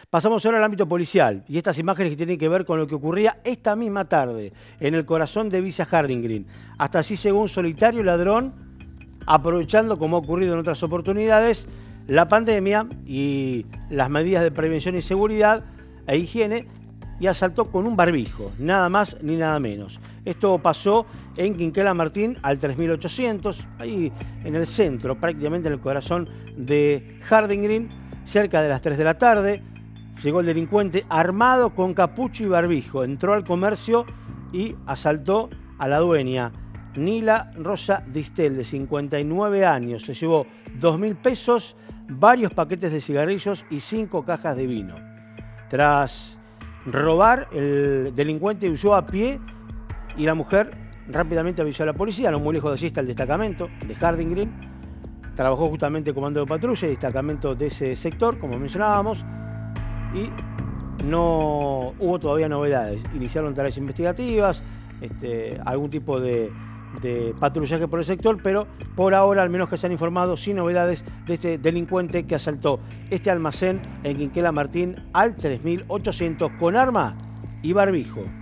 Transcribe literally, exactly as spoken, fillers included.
Pasamos ahora al ámbito policial y estas imágenes que tienen que ver con lo que ocurría esta misma tarde en el corazón de Villa Harding Green. Hasta así llegó un solitario ladrón aprovechando, como ha ocurrido en otras oportunidades, la pandemia y las medidas de prevención y seguridad e higiene y asaltó con un barbijo, nada más ni nada menos. Esto pasó en Quinquela Martín al tres mil ochocientos, ahí en el centro, prácticamente en el corazón de Harding Green, cerca de las tres de la tarde. Llegó el delincuente armado con capucho y barbijo, entró al comercio y asaltó a la dueña, Nila Rosa Distel, de cincuenta y nueve años. Se llevó dos mil pesos, varios paquetes de cigarrillos y cinco cajas de vino. Tras robar, el delincuente huyó a pie y la mujer rápidamente avisó a la policía. No muy lejos de allí está el destacamento de Harding Green. Trabajó justamente el comando de patrulla y destacamento de ese sector, como mencionábamos, y no hubo todavía novedades. Iniciaron tareas investigativas, este, algún tipo de, de patrullaje por el sector, pero por ahora, al menos que se han informado, sin novedades de este delincuente que asaltó este almacén en Quinquela Martín al tres mil ochocientos con arma y barbijo.